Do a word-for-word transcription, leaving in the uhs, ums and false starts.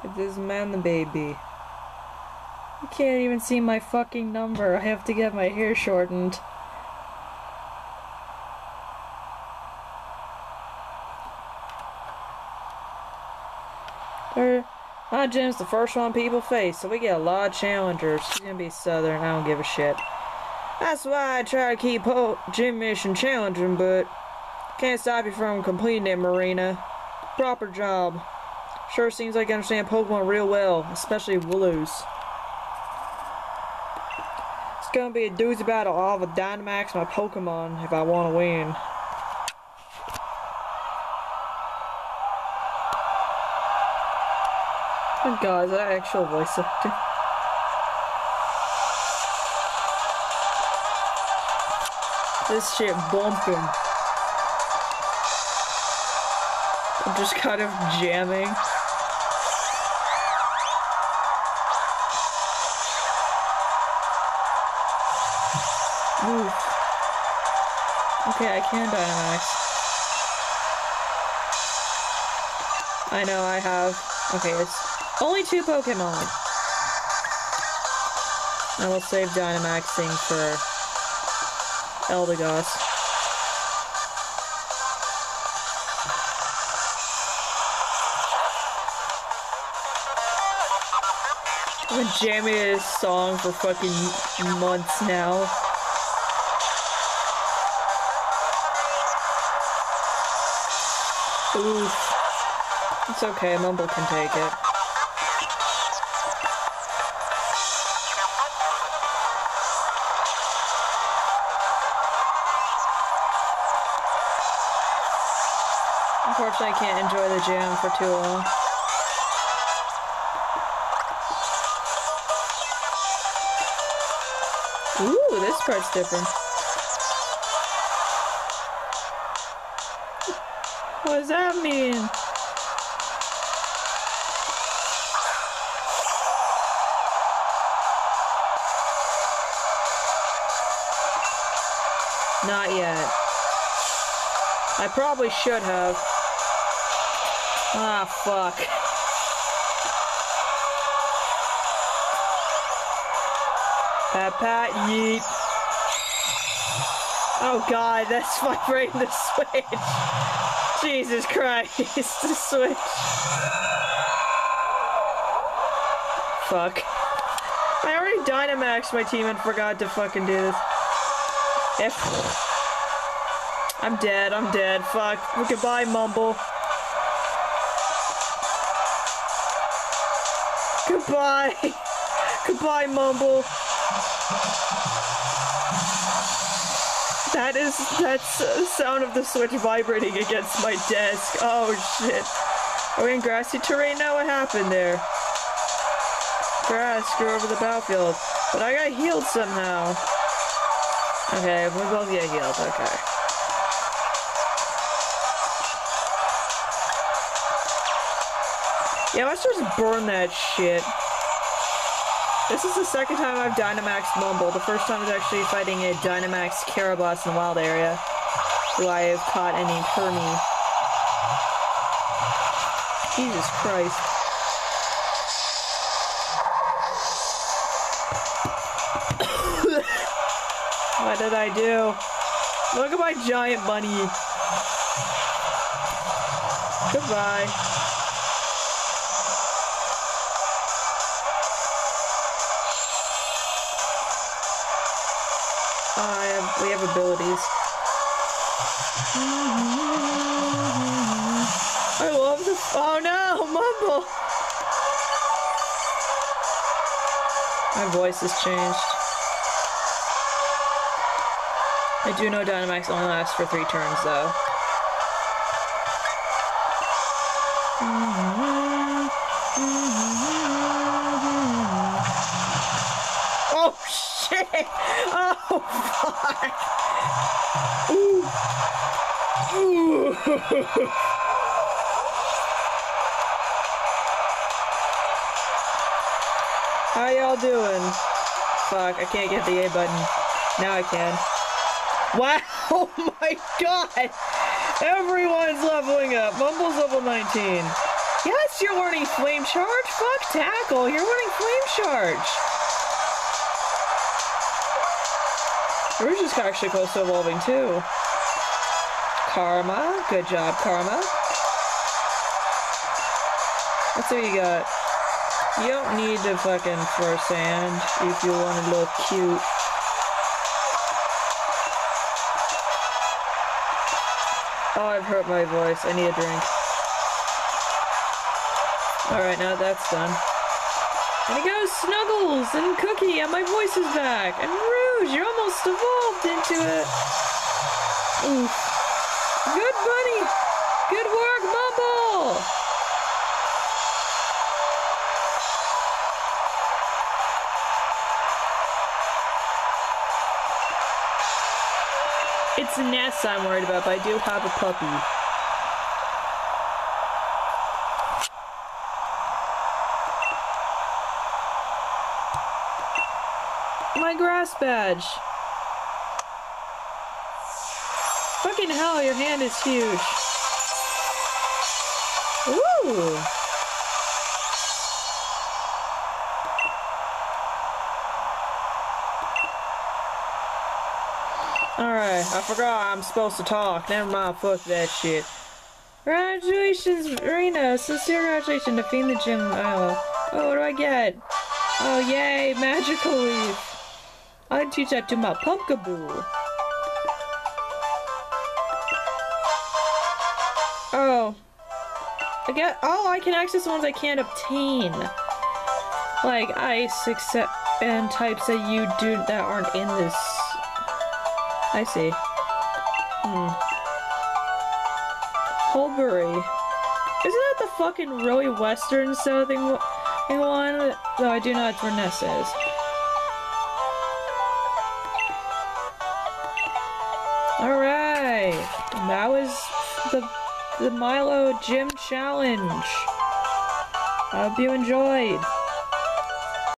It is man baby. I can't even see my fucking number. I have to get my hair shortened. There, my gym's the first one people face, so we get a lot of challengers. It's gonna be Southern, I don't give a shit. That's why I try to keep po gym mission challenging, but can't stop you from completing it, Marina. Proper job. Sure seems like you understand Pokemon real well, especially Wooloos. It's gonna be a doozy battle. I'll have a Dynamax my Pokemon if I want to win. Oh god, is that actual voice acting? This shit bumping. I'm just kind of jamming. Oof. Okay, I can Dynamax. I know I have. Okay, it's only two Pokemon. I will save Dynamaxing for Eldegoss. I've been jamming this song for fucking months now. Oof. It's okay, Mumble can take it. Unfortunately, I can't enjoy the jam for too long. Ooh, this part's different. What does that mean? Not yet. I probably should have. Ah, fuck. Pat pat yeet. Oh god, that's vibrating the switch. Jesus Christ, the switch. Fuck. I already Dynamaxed my team and forgot to fucking do this. If I'm dead, I'm dead. Fuck. Goodbye, Mumble. Goodbye. Goodbye, Mumble. That is, that's the sound of the switch vibrating against my desk. Oh shit. Are we in grassy terrain now? What happened there? Grass grew over the battlefield. But I got healed somehow. Okay, we both get healed, okay. Yeah, let's just burn that shit. This is the second time I've Dynamaxed Mumble. The first time was actually fighting a Dynamax Carablast in the wild area, who I have caught and named Hermie. Jesus Christ. What did I do? Look at my giant bunny. Goodbye. Uh, I have, we have abilities. I love the- oh no! Mumble! My voice has changed. I do know Dynamax only lasts for three turns, though. Oh, shit! Oh, fuck! Ooh. Ooh. How y'all doing? Fuck, I can't get the A button. Now I can. Wow! Oh my god! Everyone's leveling up! Mumble's level nineteen. Yeah, it's You're learning flame charge? Fuck tackle, you're learning flame charge. Rouge is actually close to evolving too. Karma, good job, Karma. Let's see what you got. You don't need to fucking throw sand if you want to look cute. Oh, I've hurt my voice. I need a drink. Alright, now that's done. And it goes Snuggles and Cookie, and my voice is back. And Rouge, you're almost evolved into it. Oof. Good bunny! Good work, Mumble! It's Ness I'm worried about, but I do have a puppy. My grass badge. Fucking hell, your hand is huge. Ooh. Alright, I forgot I'm supposed to talk. Never mind, fuck that shit. Congratulations, Rena. Sincere congratulations, defeating the gym Milo. Oh, what do I get? Oh, yay, magical leaf. I can teach that to my Pumpkaboo. Oh. I get- oh, I can access the ones I can't obtain. Like ice, except- and types that you do that aren't in this. I see. Hmm. Holbury. Isn't that the fucking really western southern one? No, I do not know where Ness is. Alright. That was the the Milo Gym Challenge. I hope you enjoyed.